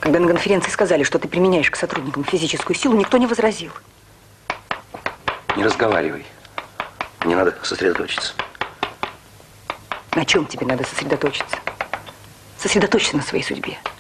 Когда на конференции сказали, что ты применяешь к сотрудникам физическую силу, никто не возразил. Не разговаривай. Мне надо сосредоточиться. На чем тебе надо сосредоточиться? Сосредоточься на своей судьбе.